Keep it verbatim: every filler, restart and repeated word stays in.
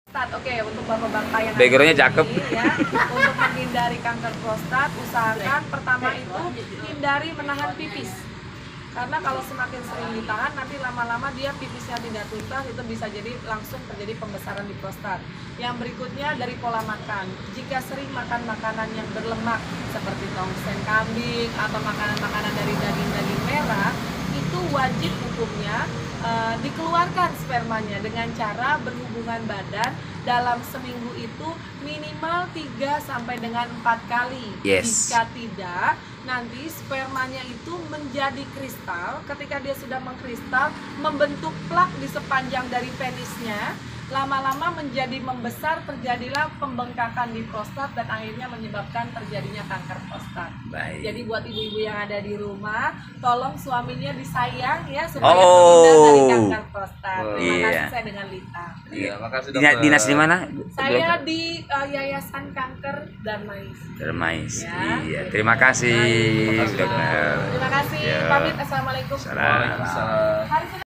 Oke, untuk bapak-bapak yang backgroundnya cakep ya, untuk menghindari kanker prostat, usahakan pertama itu hindari menahan pipis. Karena kalau semakin sering ditahan, nanti lama-lama dia pipisnya tidak tuntas, itu bisa jadi langsung terjadi pembesaran di prostat. Yang berikutnya dari pola makan. Jika sering makan makanan yang berlemak seperti tongseng kambing atau makanan-makanan dari daging-daging merah, itu wajib hukumnya uh, dikeluarkan spermanya dengan cara berhubungan badan dalam seminggu itu minimal tiga sampai dengan empat kali. Yes. Jika tidak, nanti spermanya itu menjadi kristal. Ketika dia sudah mengkristal, membentuk plak di sepanjang dari penisnya, lama-lama menjadi membesar, terjadilah pembengkakan di prostat dan akhirnya menyebabkan terjadinya kanker prostat. Baik. Jadi buat ibu-ibu yang ada di rumah, tolong suaminya disayang ya supaya Oh. terhindar dari kanker prostat. Oh, Terima iya. kasih, saya dengan Lita. Iya, makasih Dina- dokter. dinas di mana? Saya di uh, Yayasan Kanker Darmais. Darmais. Ya. Iya, terima kasih Baik. dokter. Terima kasih. Ya. Pamit. Assalamualaikum. Salam. Waalaikumsalam. Hari